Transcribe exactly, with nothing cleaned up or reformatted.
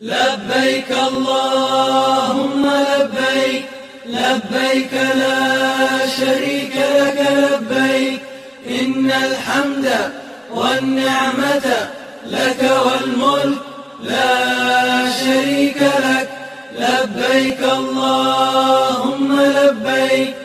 لبيك اللهم لبيك، لبيك لا شريك لك لبيك، إن الحمد والنعمة لك والملك لا شريك لك. لبيك اللهم لبيك،